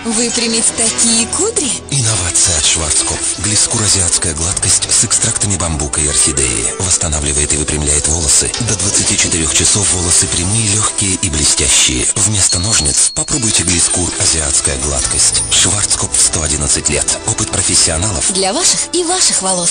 Выпрямить такие кудри? Инновация от Шварцкопф. Глискур азиатская гладкость с экстрактами бамбука и орхидеи. Восстанавливает и выпрямляет волосы. До 24 часов волосы прямые, легкие и блестящие. Вместо ножниц попробуйте Глискур азиатская гладкость. Шварцкопф 111 лет. Опыт профессионалов Для ваших и ваших волос.